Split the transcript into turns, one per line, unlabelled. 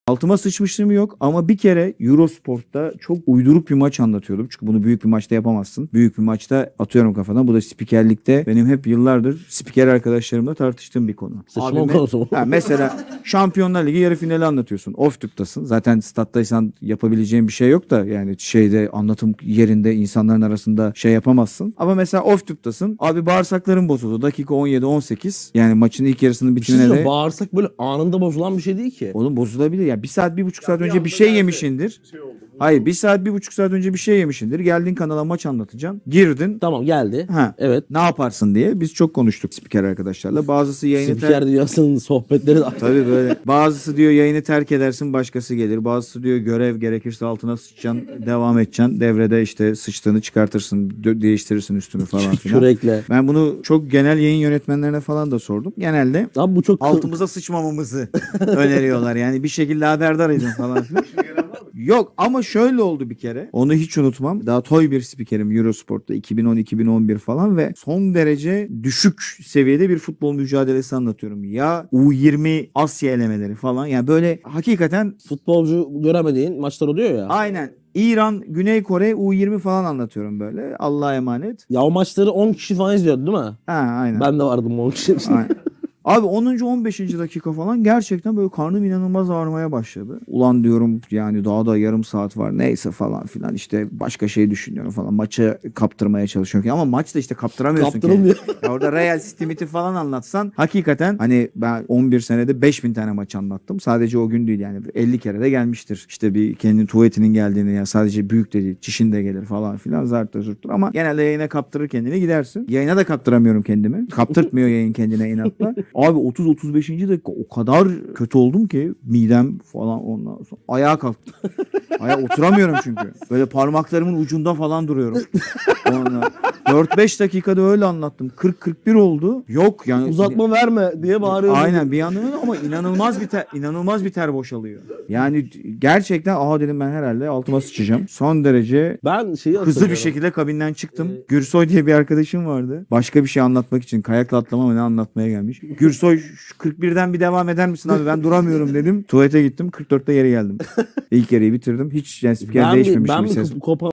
Altıma sıçmışlığım yok ama bir kere Eurosport'ta çok uyduruk bir maç anlatıyordum. Çünkü bunu büyük bir maçta yapamazsın. Büyük bir maçta atıyorum kafadan. Bu da spikerlikte benim hep yıllardır spiker arkadaşlarımla tartıştığım bir konu.
Sıçma konusu mu?
Mesela Şampiyonlar Ligi yarı finali anlatıyorsun. Off tüptasın. Zaten stat'taysan yapabileceğin bir şey yok da yani şeyde anlatım yerinde insanların arasında şey yapamazsın. Ama mesela off tüptasın. Abi bağırsakların bozuldu. Dakika 17-18. Yani maçın ilk yarısının bitimine de.
Bağırsak böyle anında bozulan bir şey değil ki.
Oğlum bozulabilir. Yani 1 saat 1,5 saat önce bir şey yemişindir. Hayır 1 saat 1,5 saat önce bir şey yemişindir. Geldin kanala maç anlatacaksın. Girdin.
Tamam geldi.
Ha.
Evet.
Ne yaparsın diye biz çok konuştuk spiker arkadaşlarla. Bazısı yayını
Spiker dünyasının sohbetleri de.
Tabii böyle. Bazısı diyor yayını terk edersin başkası gelir. Bazısı diyor görev gerekirse altına sıçacaksın devam edeceksin. Devrede işte sıçtığını çıkartırsın değiştirirsin üstünü falan filan.
Kürekle.
Ben bunu çok genel yayın yönetmenlerine falan da sordum. Genelde
Abi bu çok
altımıza sıçmamamızı öneriyorlar. Yani bir şekilde haberdaydın falan filan. Yok ama şöyle oldu bir kere. Onu hiç unutmam. Daha toy bir spikerim Eurosport'ta 2010-2011 falan ve son derece düşük seviyede bir futbol mücadelesi anlatıyorum. Ya U20 Asya elemeleri falan. Yani böyle hakikaten
futbolcu göremediğin maçlar oluyor ya.
aynen İran, Güney Kore U20 falan anlatıyorum böyle. Allah'a emanet.
Ya o maçları 10 kişi falan izliyordu değil mi?
Ha aynen.
Ben de vardım 10 kişi.
Aynen. Abi 10. 15. dakika falan gerçekten böyle karnım inanılmaz ağrımaya başladı. Ulan diyorum yani daha da yarım saat var neyse falan filan işte başka şey düşünüyorum falan. Maçı kaptırmaya çalışıyorum ama maçta işte kaptıramıyorsun ki.
Kaptırılmıyor.
Ya orada Real Stimit'i falan anlatsan hakikaten hani ben 11 senede 5.000 tane maç anlattım. Sadece o gün değil yani 50 kere de gelmiştir. İşte bir kendi tuvaletinin geldiğini yani sadece büyük de değil çişin de gelir falan filan zartta zurttur ama genelde yayına kaptırır kendini gidersin. Yayına da kaptıramıyorum kendimi. Kaptırtmıyor yayın kendine inatla. Abi 30-35. dakika o kadar kötü oldum ki midem falan ondan sonra ayağa kalktım. Ayağa oturamıyorum çünkü. Böyle parmaklarımın ucunda falan duruyorum. Ondan 4-5 dakikada öyle anlattım. 40-41 oldu. Yok yani.
Uzatma verme diye bağırıyorum.
Aynen bir yandan ama inanılmaz bir ter boşalıyor. Yani gerçekten dedim ben herhalde altıma sıçacağım. Son derece
Ben şeyi
hızlı bir
hatırlıyorum.
şekilde kabinden çıktım. Gürsoy diye bir arkadaşım vardı. Başka bir şey anlatmak için kayakla atlama mı ne anlatmaya gelmiş. Gürsoy şu 41'den bir devam eder misin abi ben duramıyorum dedim. Tuvalete gittim 44'te geri geldim. İlk yarıyı bitirdim. Hiç yani spiker değişmemiş
Ben
bir
mi
ses.
kopa